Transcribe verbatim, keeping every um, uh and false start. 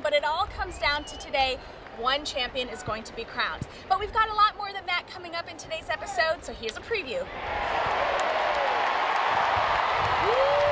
but it all comes down to today. One champion is going to be crowned. But we've got a lot more than that coming up in today's episode, so here's a preview. Woo!